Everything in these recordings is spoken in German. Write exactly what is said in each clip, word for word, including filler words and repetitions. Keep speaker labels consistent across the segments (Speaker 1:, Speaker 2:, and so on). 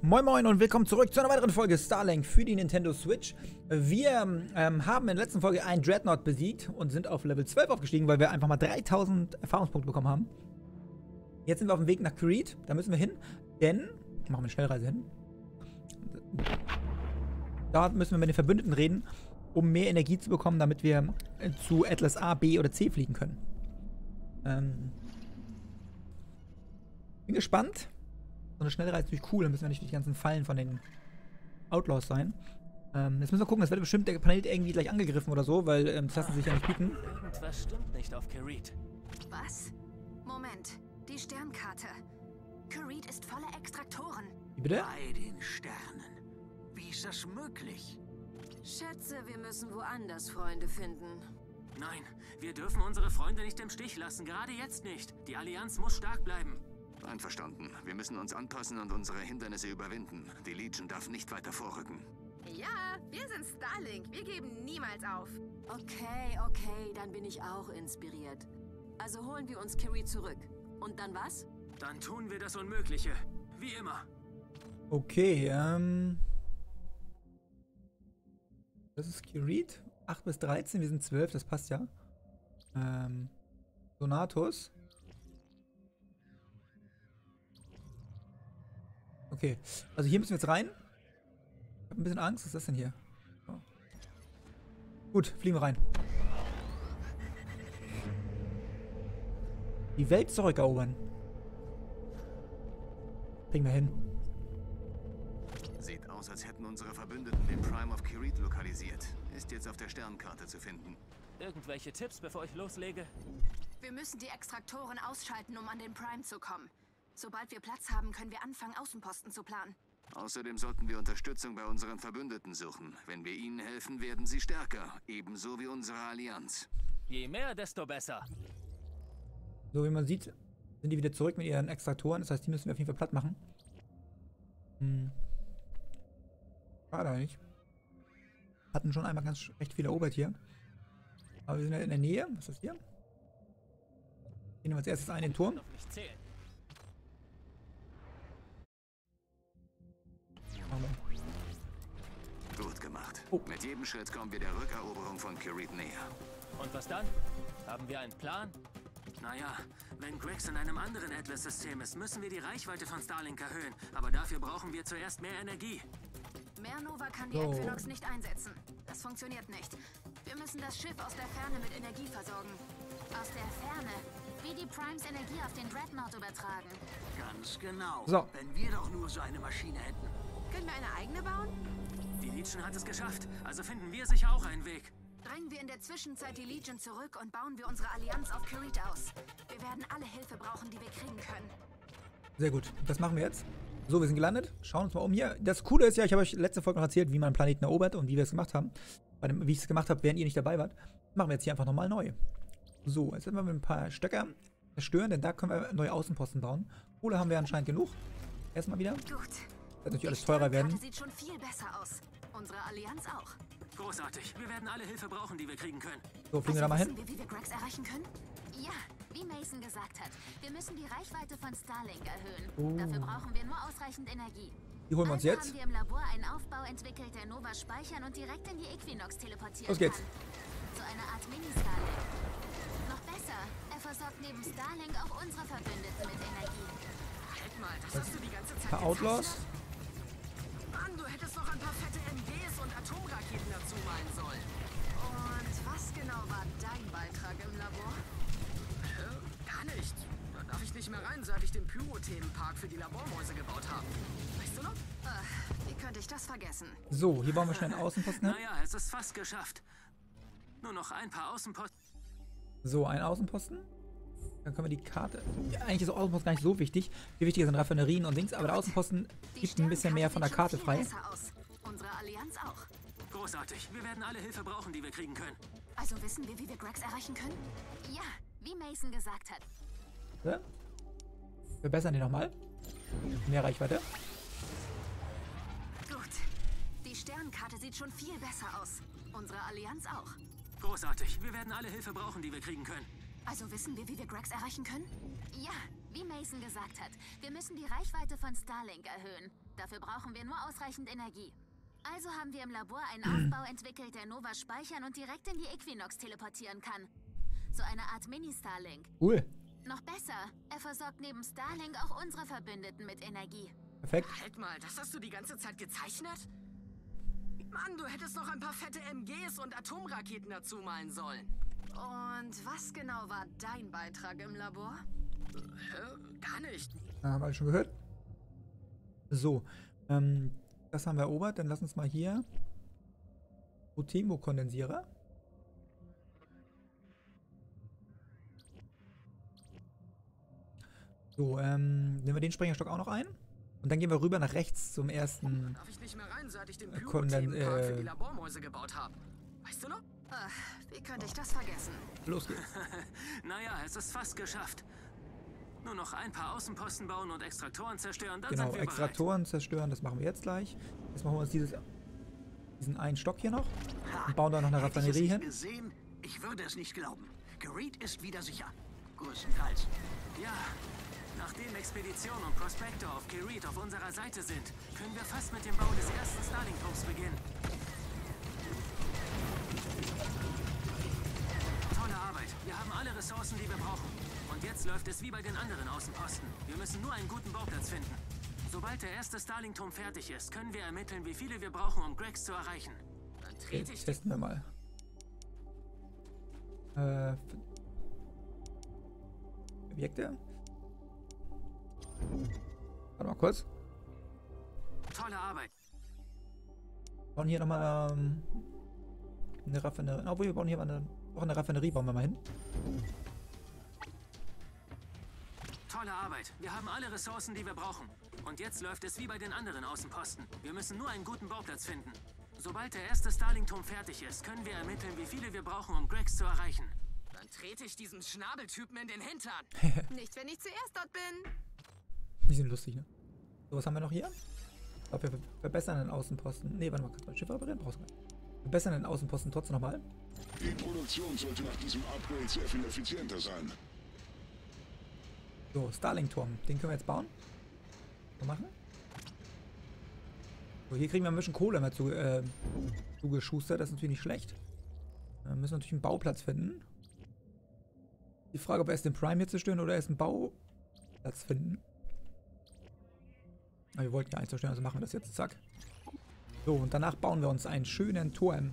Speaker 1: Moin Moin und willkommen zurück zu einer weiteren Folge Starlink für die Nintendo Switch. Wir ähm, haben in der letzten Folge einen Dreadnought besiegt und sind auf Level zwölf aufgestiegen, weil wir einfach mal dreitausend Erfahrungspunkte bekommen haben. Jetzt sind wir auf dem Weg nach Kyreet, da müssen wir hin, denn, machen wir eine Schnellreise hin. Da müssen wir mit den Verbündeten reden, um mehr Energie zu bekommen, damit wir zu Atlas A, B oder C fliegen können. Ähm, bin gespannt. So eine Schnellreise ist natürlich cool, dann müssen wir nicht durch die ganzen Fallen von den Outlaws sein. Ähm, jetzt müssen wir gucken, es wird bestimmt der Planet irgendwie gleich angegriffen oder so, weil ähm, das lassen sich ja nicht bieten.
Speaker 2: Irgendwas stimmt nicht auf Kyreet.
Speaker 3: Was? Moment, die Sternkarte. Kyreet ist voller Extraktoren.
Speaker 1: Wie bitte?
Speaker 4: Bei den Sternen. Wie ist das möglich?
Speaker 3: Schätze, wir müssen woanders Freunde finden.
Speaker 2: Nein, wir dürfen unsere Freunde nicht im Stich lassen, gerade jetzt nicht. Die Allianz muss stark bleiben.
Speaker 5: Einverstanden. Wir müssen uns anpassen und unsere Hindernisse überwinden. Die Legion darf nicht weiter vorrücken.
Speaker 3: Ja, wir sind Starlink. Wir geben niemals auf.
Speaker 6: Okay, okay, dann bin ich auch inspiriert. Also holen wir uns Kyreet zurück. Und dann was?
Speaker 2: Dann tun wir das Unmögliche. Wie immer.
Speaker 1: Okay, ähm... das ist Kyreet. acht bis dreizehn, wir sind zwölf, das passt ja. Ähm... Donatus. Okay, also hier müssen wir jetzt rein. Ich habe ein bisschen Angst. Was ist das denn hier? Oh. Gut, fliegen wir rein. Die Welt zurückerobern. Kriegen wir hin.
Speaker 5: Sieht aus, als hätten unsere Verbündeten den Prime of Kyreet lokalisiert. Ist jetzt auf der Sternkarte zu finden.
Speaker 2: Irgendwelche Tipps, bevor ich loslege?
Speaker 3: Wir müssen die Extraktoren ausschalten, um an den Prime zu kommen. Sobald wir Platz haben, können wir anfangen, Außenposten zu planen.
Speaker 5: Außerdem sollten wir Unterstützung bei unseren Verbündeten suchen. Wenn wir ihnen helfen, werden sie stärker. Ebenso wie unsere Allianz.
Speaker 2: Je mehr, desto besser.
Speaker 1: So wie man sieht, sind die wieder zurück mit ihren Extraktoren. Das heißt, die müssen wir auf jeden Fall platt machen. Hm. Schade eigentlich. Hatten schon einmal ganz recht viel erobert hier. Aber wir sind ja in der Nähe. Was ist das hier? Gehen wir als erstes ein in den Turm.
Speaker 2: Noch nicht zählen.
Speaker 5: Gut gemacht.
Speaker 1: Oh.
Speaker 5: Mit jedem Schritt kommen wir der Rückeroberung von Kyreet näher.
Speaker 2: Und was dann? Haben wir einen Plan? Naja, wenn Grex in einem anderen Atlas-System ist, müssen wir die Reichweite von Starlink erhöhen. Aber dafür brauchen wir zuerst mehr Energie.
Speaker 3: Mehr Nova kann die
Speaker 1: So.
Speaker 3: Equinox nicht einsetzen. Das funktioniert nicht. Wir müssen das Schiff aus der Ferne mit Energie versorgen. Aus der Ferne? Wie die Primes Energie auf den Dreadnought übertragen.
Speaker 4: Ganz genau.
Speaker 1: So.
Speaker 4: Wenn wir doch nur so eine Maschine hätten.
Speaker 3: Können wir eine eigene bauen?
Speaker 2: Die Legion hat es geschafft, also finden wir sicher auch einen Weg.
Speaker 3: Drängen wir in der Zwischenzeit die Legion zurück und bauen wir unsere Allianz auf Kyreet aus. Wir werden alle Hilfe brauchen, die wir kriegen können.
Speaker 1: Sehr gut, das machen wir jetzt. So, wir sind gelandet. Schauen uns mal um hier. Das Coole ist ja, ich habe euch letzte Folge noch erzählt, wie man einen Planeten erobert und wie wir es gemacht haben. Bei dem, wie ich es gemacht habe, während ihr nicht dabei wart. Machen wir jetzt hier einfach nochmal neu. So, jetzt werden wir mit ein paar Stöcker zerstören, denn da können wir neue Außenposten bauen. Kohle haben wir anscheinend genug. Erstmal wieder.
Speaker 3: Gut.
Speaker 1: Wird natürlich alles teurer werden.
Speaker 3: Die sieht schon viel besser aus. Unsere Allianz auch.
Speaker 2: Großartig, wir werden alle Hilfe brauchen, die wir kriegen können.
Speaker 1: So, fliegen wir da mal hin.
Speaker 3: Wissen wir, wie wir Grex erreichen können?
Speaker 7: Ja, wie Mason gesagt hat, wir müssen die Reichweite von Starlink erhöhen.
Speaker 1: Oh.
Speaker 7: Dafür brauchen wir nur ausreichend Energie.
Speaker 1: Die holen wir uns
Speaker 7: Also
Speaker 1: jetzt.
Speaker 7: haben wir im Labor einen Aufbau entwickelt, der Nova speichern und direkt in die Equinox teleportieren
Speaker 1: Los geht's.
Speaker 7: kann. So eine Art Mini-Starlink. Noch besser, er versorgt neben Starlink auch unsere Verbündeten mit Energie.
Speaker 3: Halt mal, das hast du die ganze Zeit
Speaker 1: Ein paar Outlaws.
Speaker 3: Mann, du hättest noch ein paar fette M Gs und Atomraketen dazu malen sollen. Und was genau war dein Beitrag im Labor? Äh, gar nicht. Da darf ich nicht mehr rein, seit ich den Pyro-Themenpark für die Labormäuse gebaut habe. Weißt du noch? Ach, wie könnte ich das vergessen?
Speaker 1: So, hier bauen wir schnell einen Außenposten hin.
Speaker 2: Naja, es ist fast geschafft. Nur noch ein paar Außenposten.
Speaker 1: So, ein Außenposten. Dann können wir die Karte... Ja, eigentlich ist der Außenposten gar nicht so wichtig. Viel wichtiger sind Raffinerien und Dings, aber der Außenposten
Speaker 3: Die
Speaker 1: gibt ein bisschen mehr von der
Speaker 3: Sternkarte
Speaker 1: Karte
Speaker 3: sieht schon
Speaker 1: frei.
Speaker 3: viel besser aus. Unsere Allianz auch.
Speaker 2: Großartig, wir werden alle Hilfe brauchen, die wir kriegen können.
Speaker 3: Also wissen wir, wie wir Grex erreichen können?
Speaker 7: Ja, wie Mason gesagt hat.
Speaker 1: So. Wir bessern die nochmal. Mehr Reichweite.
Speaker 3: Gut. Die Sternkarte sieht schon viel besser aus. Unsere Allianz auch.
Speaker 2: Großartig, wir werden alle Hilfe brauchen, die wir kriegen können.
Speaker 3: Also wissen wir, wie wir Grex erreichen können?
Speaker 7: Ja, wie Mason gesagt hat, wir müssen die Reichweite von Starlink erhöhen. Dafür brauchen wir nur ausreichend Energie. Also haben wir im Labor einen Aufbau entwickelt, der Nova speichern und direkt in die Equinox teleportieren kann. So eine Art Mini-Starlink.
Speaker 1: Cool.
Speaker 7: Noch besser, er versorgt neben Starlink auch unsere Verbündeten mit Energie.
Speaker 1: Perfekt.
Speaker 3: Halt mal, das hast du die ganze Zeit gezeichnet? Mann, du hättest noch ein paar fette M Gs und Atomraketen dazu malen sollen. Und was genau war dein Beitrag im Labor? Hä? Gar nicht.
Speaker 1: Ja, haben wir schon gehört. So, ähm, das haben wir erobert. Dann lass uns mal hier Protemo-Kondensierer. So, ähm, nehmen wir den Sprengerstock auch noch ein. Und dann gehen wir rüber nach rechts zum ersten.
Speaker 3: Darf ich nicht mehr rein, seit ich den
Speaker 1: Äh,
Speaker 3: Pyro-Themenpark
Speaker 1: äh,
Speaker 3: für die Labormäuse gebaut habe. Weißt du noch? Ach, wie könnte ich das vergessen?
Speaker 1: Los geht's.
Speaker 2: Naja, es ist fast geschafft. Nur noch ein paar Außenposten bauen und Extraktoren zerstören, dann
Speaker 1: Genau,
Speaker 2: sind wir
Speaker 1: Extraktoren zerstören, das machen wir jetzt gleich. Jetzt machen wir uns dieses, diesen einen Stock hier noch und bauen da noch eine
Speaker 4: Hätte ich es
Speaker 1: Raffinerie
Speaker 4: nicht
Speaker 1: hin.
Speaker 4: gesehen, ich würde es nicht glauben. Greed ist wieder sicher. Größtenteils.
Speaker 2: bereit. Ja, nachdem Expedition und Prospector auf Kyreet auf unserer Seite sind, können wir fast mit dem Bau des ersten Starlink-Turms beginnen. Tolle Arbeit. Wir haben alle Ressourcen, die wir brauchen. Und jetzt läuft es wie bei den anderen Außenposten. Wir müssen nur einen guten Bauplatz finden. Sobald der erste Starlink-Turm fertig ist, können wir ermitteln, wie viele wir brauchen, um Grex zu erreichen.
Speaker 3: Dann
Speaker 1: Okay,
Speaker 3: trete ich
Speaker 1: testen wir mal. Äh, Objekte. Warte mal kurz.
Speaker 2: Tolle Arbeit.
Speaker 1: Wir bauen hier nochmal ähm, eine Raffinerie. Obwohl, wir bauen hier mal eine, auch eine Raffinerie, bauen wir mal hin.
Speaker 2: Tolle Arbeit. Wir haben alle Ressourcen, die wir brauchen. Und jetzt läuft es wie bei den anderen Außenposten. Wir müssen nur einen guten Bauplatz finden. Sobald der erste Starlink-Turm fertig ist, können wir ermitteln, wie viele wir brauchen, um Grex zu erreichen.
Speaker 3: Dann trete ich diesem Schnabeltypen in den Hintern.
Speaker 6: Nicht, wenn ich zuerst dort bin.
Speaker 1: Die sind lustig, ne? So, was haben wir noch hier? Ich glaube, wir verbessern den Außenposten. Ne, warte mal, kannst du das Schiff reparieren? Brauchst du nicht. Wir verbessern den Außenposten trotzdem nochmal.
Speaker 8: Die Produktion sollte nach diesem Upgrade sehr viel effizienter sein.
Speaker 1: So, Starlink-Turm. Den können wir jetzt bauen. So machen. So, hier kriegen wir ein bisschen Kohle mehr zu, äh, zugeschustert. Das ist natürlich nicht schlecht. Wir müssen natürlich einen Bauplatz finden. Die Frage, ob wir erst den Prime hier zerstören oder erst einen Bauplatz finden. Aber wir wollten ja einen zerstören, also machen wir das jetzt. Zack. So, und danach bauen wir uns einen schönen Turm.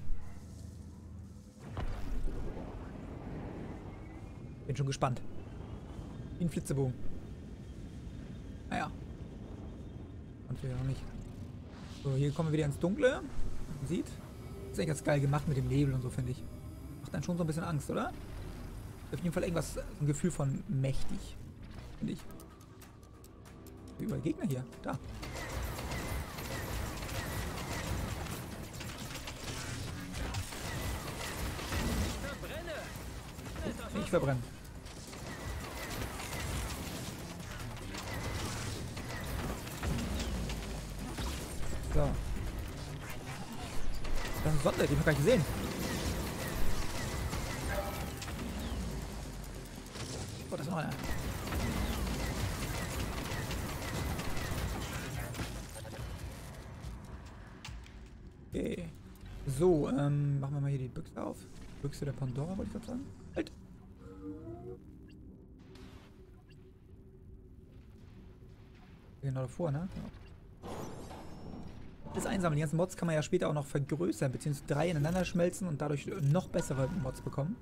Speaker 1: Bin schon gespannt. Wie ein Flitzebogen. Naja. Und wir noch nicht. So, hier kommen wir wieder ins Dunkle. Man sieht. Ist echt ganz geil gemacht mit dem Nebel und so, finde ich. Macht dann schon so ein bisschen Angst, oder? Auf jeden Fall irgendwas, ein Gefühl von mächtig. Finde ich. Überall Gegner hier. Da. Ich verbrenne. So. Das ist eine Sonde, die haben wir gar nicht gesehen. Oh, das ist noch einer. Okay. So, ähm, machen wir mal hier die Büchse auf. Büchse der Pandora, wollte ich gerade sagen. Halt. Genau davor, ne? Ja. Das Einsammeln. Die ganzen Mods kann man ja später auch noch vergrößern, beziehungsweise drei ineinander schmelzen und dadurch noch bessere Mods bekommen.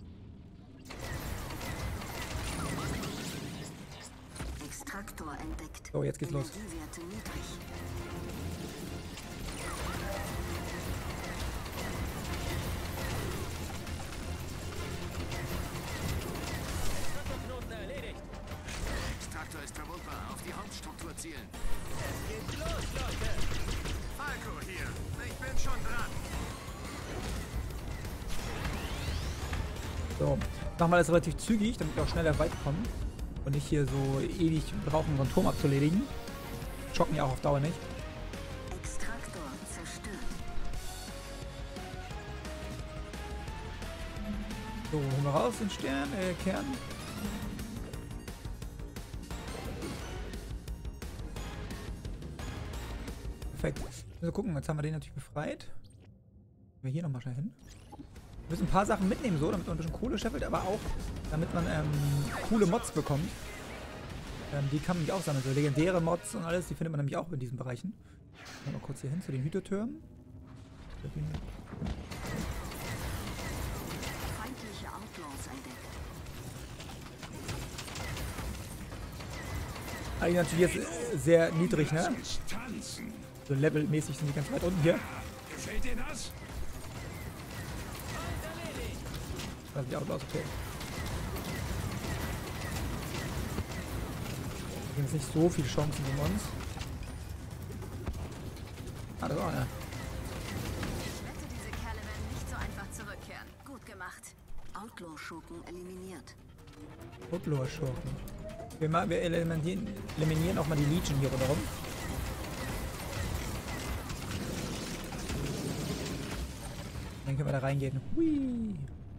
Speaker 6: Extraktor entdeckt.
Speaker 1: So, jetzt geht's los.
Speaker 6: Energiewerte niedrig.
Speaker 2: Knoten erledigt.
Speaker 5: Extraktor ist verwundbar. Auf die Hauptstruktur zielen.
Speaker 2: Es geht los, Leute.
Speaker 3: Falco hier. Ich bin schon dran.
Speaker 1: So, machen wir das relativ zügig, damit wir auch schneller weit kommen. Und nicht hier so ewig brauchen, um so einen Turm abzuledigen. Schocken ja auch auf Dauer nicht.
Speaker 6: Extraktor zerstört.
Speaker 1: So, holen wir raus den Stern, äh, Kern. Perfekt. Also gucken, jetzt haben wir den natürlich befreit. Wir hier nochmal schnell hin. Wir müssen ein paar Sachen mitnehmen, so, damit man ein bisschen Kohle scheffelt, aber auch, damit man ähm, coole Mods bekommt. Ähm, die kann man nämlich auch sammeln, so legendäre Mods und alles, die findet man nämlich auch in diesen Bereichen. Mal kurz hier hin zu den Hütertürmen.
Speaker 6: Feindliche Outlaws entdeckt.
Speaker 1: Eigentlich natürlich jetzt äh, sehr niedrig, ne? So levelmäßig sind die ganz weit unten hier.
Speaker 8: Gefällt dir das?
Speaker 1: Das sieht auch aus, okay. Da gibt es nicht so viele Chancen gegen uns. Ah, das ist auch eine.
Speaker 7: Ich wette, diese Kerle werden nicht so einfach zurückkehren. Gut gemacht.
Speaker 6: Outlaw-Schurken eliminiert.
Speaker 1: Outlaw-Schurken. Wir, ma- wir eliminieren, eliminieren auch mal die Legion hier rundherum. Dann können wir da reingehen. Hui.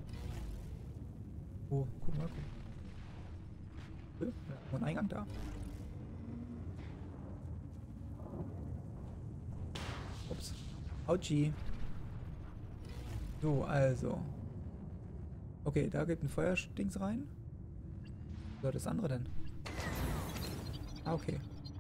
Speaker 1: Oh, guck mal, guck. Oh, ein Eingang da. Ups. Autschi. So, also. Okay, da geht ein Feuerdings rein. Was ist das andere denn? Ah, okay.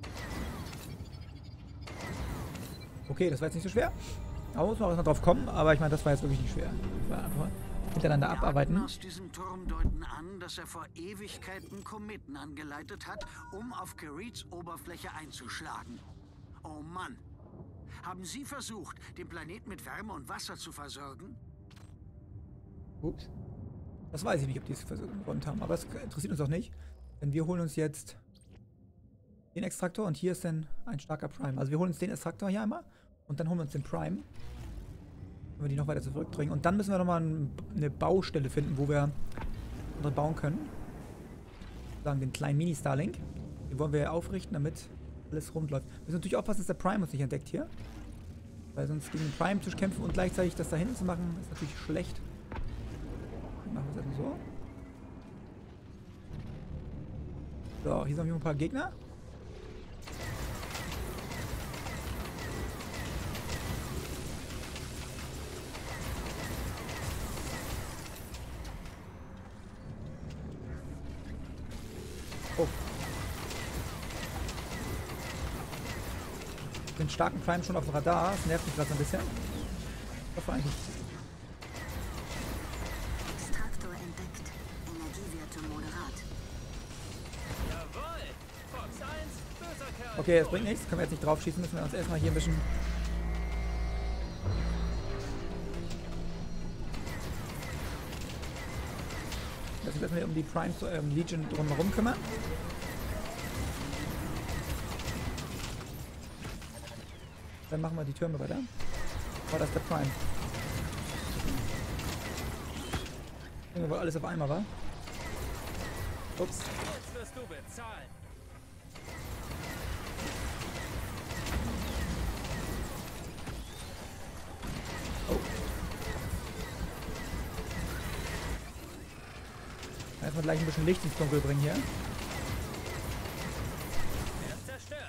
Speaker 1: Okay, das war jetzt nicht so schwer. Da muss man auch noch drauf kommen, aber ich meine, das war jetzt wirklich nicht schwer. War einfach miteinander abarbeiten.
Speaker 4: Daten aus diesem Turm deuten an, dass er vor Ewigkeiten Kometen angeleitet hat, um auf Kerits Oberfläche einzuschlagen. Oh Mann. Haben Sie versucht, den Planeten mit Wärme und Wasser zu versorgen?
Speaker 1: Ups. Das weiß ich nicht, ob die es versucht haben, aber es interessiert uns auch nicht. Denn wir holen uns jetzt den Extraktor und hier ist dann ein starker Prime. Also wir holen uns den Extraktor hier einmal und dann holen wir uns den Prime. Wenn wir die noch weiter zurückbringen. Und dann müssen wir nochmal eine Baustelle finden, wo wir andere bauen können. Sagen den kleinen Mini-Starlink. Den wollen wir aufrichten, damit alles rund läuft. Wir müssen natürlich aufpassen, dass der Prime uns nicht entdeckt hier. Weil sonst gegen den Prime zu kämpfen und gleichzeitig das da hinten zu machen, ist natürlich schlecht. Machen wir es erstmal so. So, hier sind noch ein paar Gegner. Oh. Den starken Prime schon auf dem Radar. Das nervt mich gerade so ein bisschen. Das war eigentlich.
Speaker 6: Extraktor entdeckt. Energiewerte moderat.
Speaker 2: Jawohl! Fox eins, böser Kerl.
Speaker 1: Okay, das bringt nichts. Können wir jetzt nicht drauf schießen. Müssen wir uns erstmal hier ein bisschen. Lass uns erstmal um die Prime ähm, Legion drumherum kümmern. Dann machen wir die Türme weiter. Oh, das ist der Prime. Irgendwie wohl alles auf einmal war. Ups.
Speaker 2: Jetzt wirst du bezahlen.
Speaker 1: Oh. Erstmal gleich ein bisschen Licht ins Dunkel bringen hier.
Speaker 2: Er ist zerstört.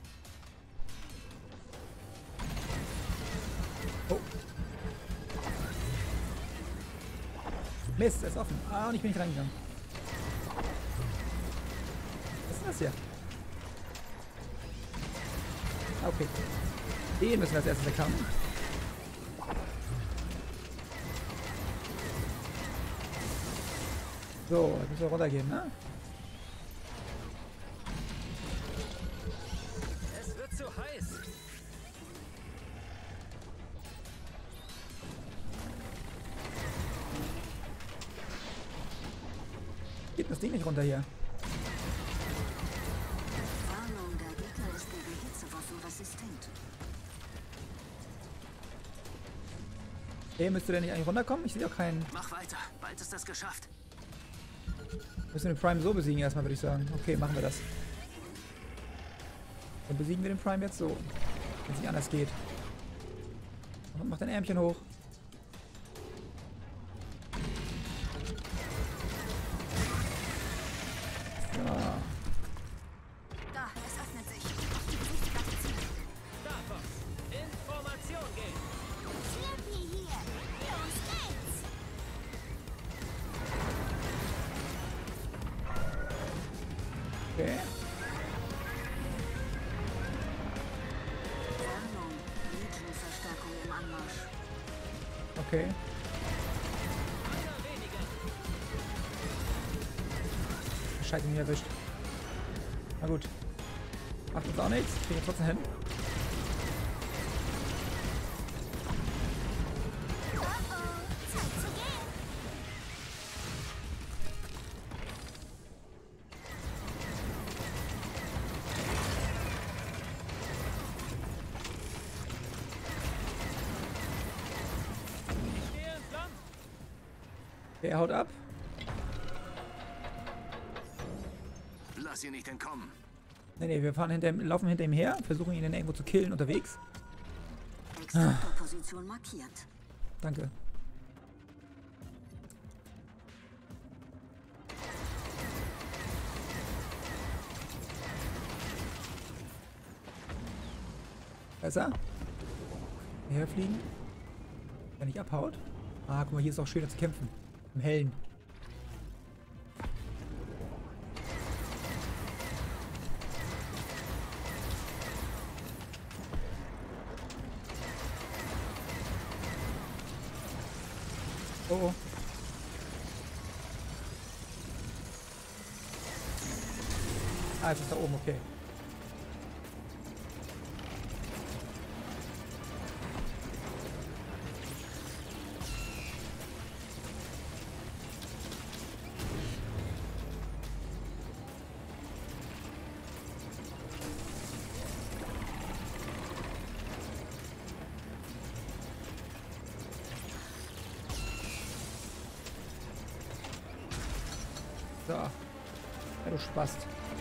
Speaker 1: Oh. Mist, er ist offen. Ah, und ich bin nicht reingegangen. Was ist das hier? Ah, okay. Den müssen wir als erstes weghaben. So, jetzt müssen wir runtergehen, ne?
Speaker 2: Es wird zu heiß.
Speaker 1: Geht das Ding nicht runter hier?
Speaker 6: Warnung, der Gegner ist gegen Hitzewaffen resistent.
Speaker 1: Hey, müsste der nicht eigentlich runterkommen? Ich sehe auch keinen.
Speaker 2: Mach weiter. Bald ist das geschafft.
Speaker 1: Wir müssen den Prime so besiegen erstmal, würde ich sagen. Okay, machen wir das. Dann besiegen wir den Prime jetzt so. Wenn es nicht anders geht. Und mach dein Ärmchen hoch. So.
Speaker 7: Da, es öffnet sich. Auf die Besichtigungsziele.
Speaker 2: Da, Fox.
Speaker 1: Okay.
Speaker 6: Warnung. Legion-Verstärkung im Anmarsch.
Speaker 1: Okay. Scheiße, mich erwischt. Na gut. Macht uns auch nichts. Kriegen wir trotzdem hin.
Speaker 7: Oh oh, Zeit zu gehen.
Speaker 1: Okay, er haut ab.
Speaker 5: Lass ihr nicht entkommen.
Speaker 1: Nee, nee, wir fahren hinter ihm, laufen hinter ihm her, versuchen ihn dann irgendwo zu killen unterwegs.
Speaker 6: Extraktorposition markiert.
Speaker 1: Danke. Besser. Herfliegen. Wenn nicht abhaut. Ah, guck mal, hier ist auch schöner zu kämpfen. Im Hellen. Oh, oh. Ah, es ist da oben, okay. So. Ja, du Spast.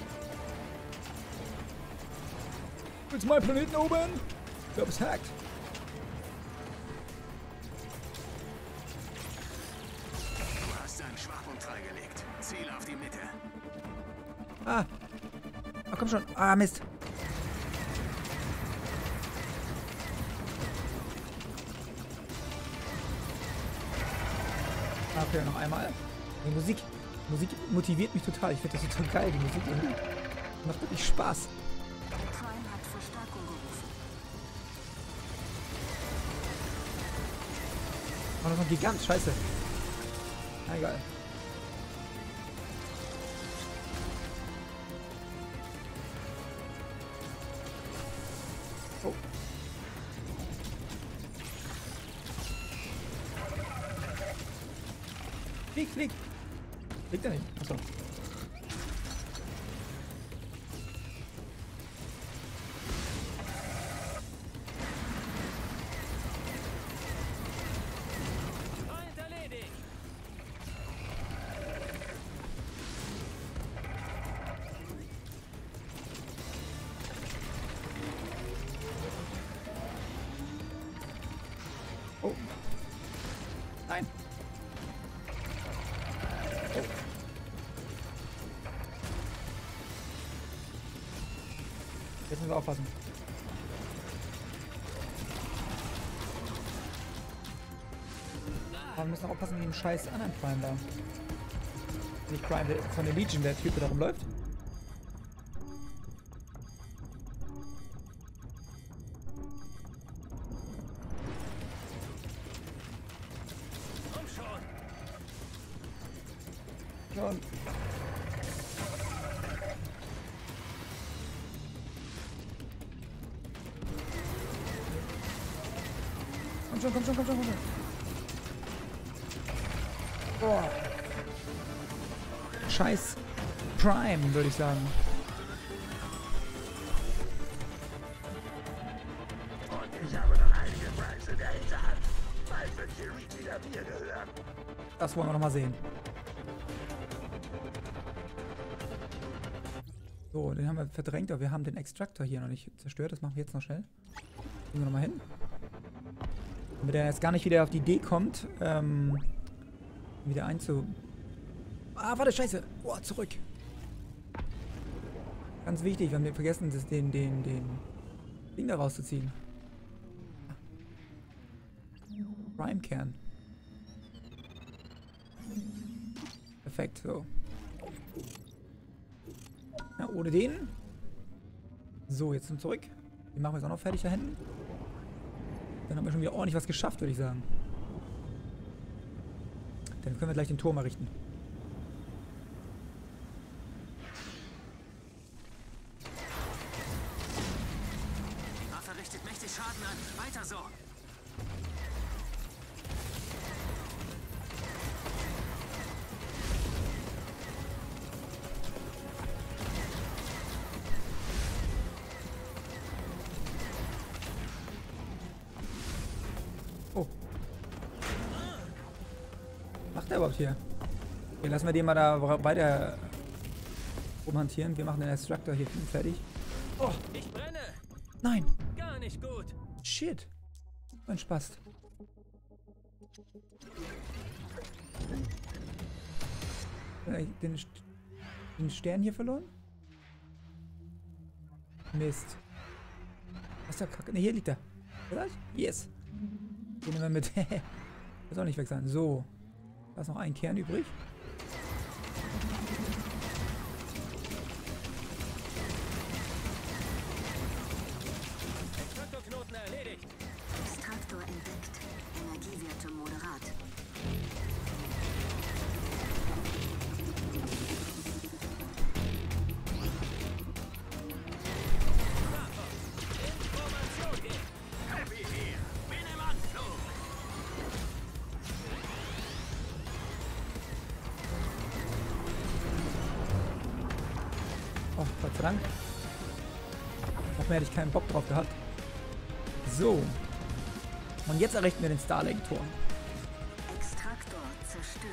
Speaker 1: Willst du meinen Planeten erobern? Ich glaube, es hackt.
Speaker 5: Du hast einen Schwachpunkt freigelegt. Ziel auf die Mitte.
Speaker 1: Ah. Ach, komm schon. Ah, Mist. Ah, okay, noch einmal. Die Musik. Musik motiviert mich total. Ich finde das total geil, die Musik. Irgendwie. Macht wirklich Spaß.
Speaker 6: Prime hat Verstärkung gerufen.
Speaker 1: Oh, noch ein Gigant. Scheiße. Na, egal. Oh. Flieg, flieg. Fliegt er nicht? Achso.
Speaker 2: Feind erledigt.
Speaker 1: Oh. Nein. Oh. Jetzt müssen wir aufpassen. Aber wir müssen auch aufpassen mit dem scheiß anderen Prime da. Nicht Prime, der, von der Legion, der Typ, der da rumläuft.
Speaker 2: Komm schon.
Speaker 1: Schon. Komm schon, komm schon, komm schon, komm schon. Boah. Scheiß Prime, würde ich sagen. Das wollen wir noch mal sehen. So, den haben wir verdrängt, aber wir haben den Extractor hier noch nicht zerstört. Das machen wir jetzt noch schnell. Gehen wir noch mal hin. Damit er jetzt gar nicht wieder auf die Idee kommt, ähm, wieder einzu... Ah, warte, scheiße. Boah, zurück. Ganz wichtig, wir haben vergessen, das, den, den, den Ding da rauszuziehen. Prime-Kern. Perfekt, so. Ja, Ja, ohne den. So, jetzt zum zurück. Den machen wir jetzt auch noch fertig da hinten. Dann haben wir schon wieder ordentlich was geschafft, würde ich sagen. Dann können wir gleich den Turm errichten.
Speaker 2: Die Waffe richtet mächtig Schaden an. Weiter so.
Speaker 1: Oh. Was macht der überhaupt hier? Okay, lassen wir den mal da weiter rumhantieren. Wir machen den Extractor hier fertig.
Speaker 2: Oh, ich brenne.
Speaker 1: Nein.
Speaker 2: Gar nicht gut.
Speaker 1: Shit. Mein Spaß. Äh, Den, St den Stern hier verloren? Mist. Was ist der Kacke? Ne, hier liegt er. Oder? Yes. Den nehmen wir mit. Muss auch nicht weg sein. So. Da ist noch ein Kern übrig.
Speaker 2: Extraktorknoten erledigt.
Speaker 6: Extraktor entdeckt. Energiewerte moderat.
Speaker 2: Information geben. Happy hier. Bin im Anflug.
Speaker 1: Oh, Gott sei Dank. Noch mehr hätte ich keinen Bock drauf gehabt. So. Und jetzt errichten wir den Starlink-Turm.
Speaker 6: Extraktor zerstört.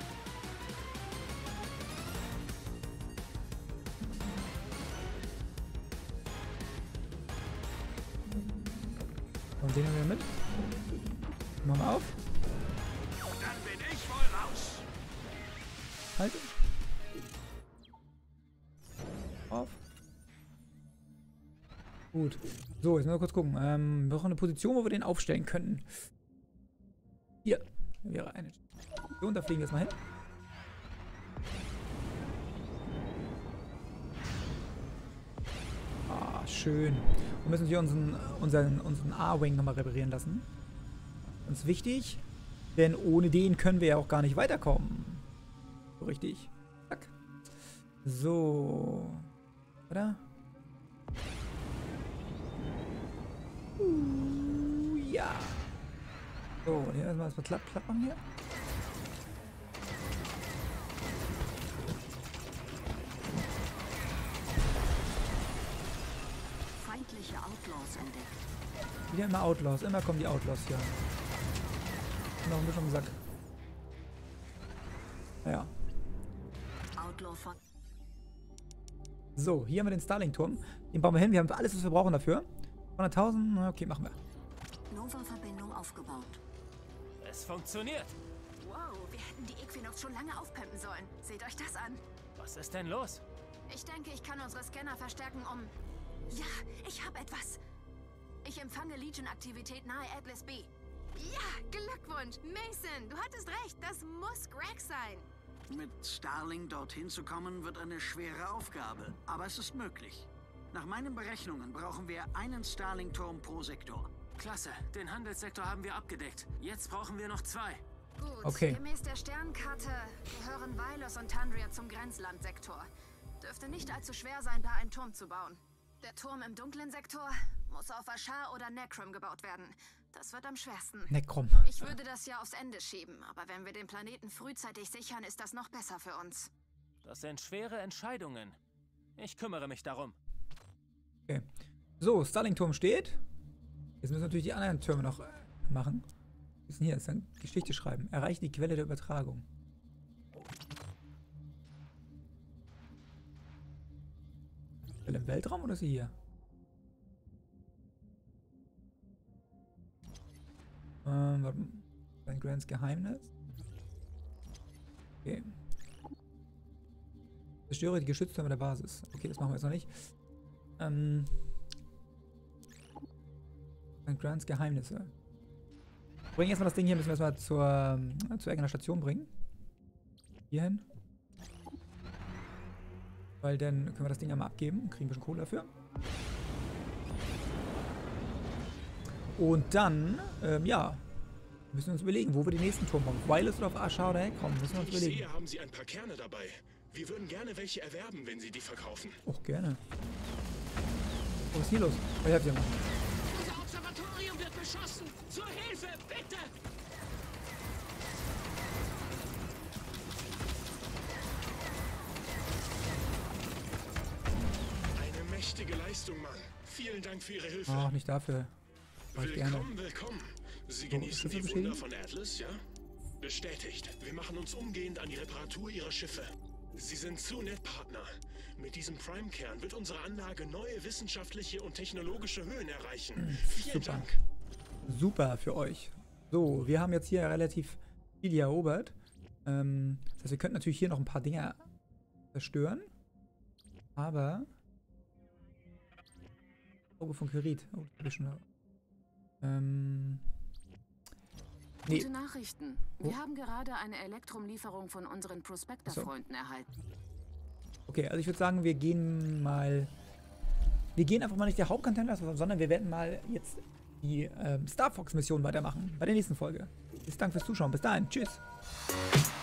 Speaker 1: Und den nehmen wir mit. Machen wir auf.
Speaker 4: Dann bin ich wohl raus.
Speaker 1: Halt. Auf. Gut. So, jetzt müssen wir kurz gucken. Ähm, wir brauchen eine Position, wo wir den aufstellen können. Hier wäre eine Position. Da fliegen wir jetzt mal hin. Ah, schön. Wir müssen hier unseren, unseren, unseren A-Wing nochmal reparieren lassen. Ganz wichtig. Denn ohne den können wir ja auch gar nicht weiterkommen. So richtig. Zack. So. Oder? Uh, ja. So, hier erstmal was klapp, klapp machen hier.
Speaker 6: Feindliche Outlaws entdeckt.
Speaker 1: Wieder immer Outlaws. Immer kommen die Outlaws hier. Noch ein bisschen im Sack. Naja.
Speaker 6: Outlaw von.
Speaker 1: So, hier haben wir den Starlink-Turm. Den bauen wir hin. Wir haben alles, was wir brauchen dafür. hunderttausend. Okay, machen wir.
Speaker 6: Nova-Verbindung aufgebaut.
Speaker 2: Es funktioniert.
Speaker 3: Wow, wir hätten die Equinox schon lange aufpimpen sollen. Seht euch das an.
Speaker 2: Was ist denn los?
Speaker 3: Ich denke, ich kann unsere Scanner verstärken, um... Ja, ich habe etwas. Ich empfange Legion-Aktivität nahe Atlas B. Ja, Glückwunsch. Mason, du hattest recht. Das muss Greg sein.
Speaker 4: Mit Starling dorthin zu kommen, wird eine schwere Aufgabe. Aber es ist möglich. Nach meinen Berechnungen brauchen wir einen Starling-Turm pro Sektor.
Speaker 2: Klasse. Den Handelssektor haben wir abgedeckt. Jetzt brauchen wir noch zwei.
Speaker 3: Gut,
Speaker 1: Okay.
Speaker 3: gemäß der Sternkarte gehören Vylos und Tundria zum Grenzlandsektor. Dürfte nicht allzu schwer sein, da einen Turm zu bauen. Der Turm im dunklen Sektor muss auf Ashar oder Necrom gebaut werden. Das wird am schwersten.
Speaker 1: Necrom.
Speaker 3: Ich würde das ja aufs Ende schieben, aber wenn wir den Planeten frühzeitig sichern, ist das noch besser für uns.
Speaker 2: Das sind schwere Entscheidungen. Ich kümmere mich darum.
Speaker 1: Okay. So, Starlink-Turm steht. Jetzt müssen wir natürlich die anderen Türme noch machen. Was ist denn hier? Das ist dann Geschichte schreiben. Erreicht die Quelle der Übertragung. Quelle im Weltraum oder ist sie hier? Ähm, warte. Sein Grants Geheimnis. Okay. Zerstöre die Geschütztürme der Basis. Okay, das machen wir jetzt noch nicht. Ähm. Sein Grants Geheimnisse. Bringen erstmal das Ding hier, müssen wir erstmal zur, zur eigener Station bringen. Hier hin. Weil dann können wir das Ding ja mal abgeben und kriegen ein bisschen Kohle dafür. Und dann, ähm, ja, müssen wir uns überlegen, wo wir den nächsten Turm bauen. Auf Wireless oder auf Ashara oder Heckraum? Müssen wir uns
Speaker 9: Ich
Speaker 1: überlegen.
Speaker 9: sehe, haben Sie ein paar Kerne dabei. Wir würden gerne welche erwerben, wenn Sie die verkaufen.
Speaker 1: Och, gerne. Oh, was ist hier los? Oh, ich hab's ja mal.
Speaker 2: Unser Observatorium wird beschossen! Zur Hilfe, bitte!
Speaker 9: Eine mächtige Leistung, Mann. Vielen Dank für Ihre Hilfe.
Speaker 1: Ach, nicht dafür. Mach ich gerne.
Speaker 9: Willkommen, willkommen. Sie
Speaker 1: So,
Speaker 9: genießen
Speaker 1: Schiffe
Speaker 9: die
Speaker 1: beschädigen?
Speaker 9: Wunder von Atlas, ja? Bestätigt. Wir machen uns umgehend an die Reparatur Ihrer Schiffe. Sie sind zu nett, Partner. Mit diesem Prime-Kern wird unsere Anlage neue wissenschaftliche und technologische Höhen erreichen. Vielen
Speaker 1: Super.
Speaker 9: Dank.
Speaker 1: Super für euch. So, wir haben jetzt hier relativ viel erobert. Ähm, das heißt, wir könnten natürlich hier noch ein paar Dinge zerstören. Aber... Auge von Kyrit. Oh, das hab ich schon... Ähm... Nee.
Speaker 3: Gute Nachrichten. Wir
Speaker 1: Oh.
Speaker 3: haben gerade eine Elektrumlieferung von unseren Prospector-Freunden erhalten.
Speaker 1: Okay, also ich würde sagen, wir gehen mal... Wir gehen einfach mal nicht der Hauptcontainer, sondern wir werden mal jetzt die ähm, Star Fox-Mission weitermachen. Bei der nächsten Folge. Bis dann fürs Zuschauen. Bis dahin. Tschüss.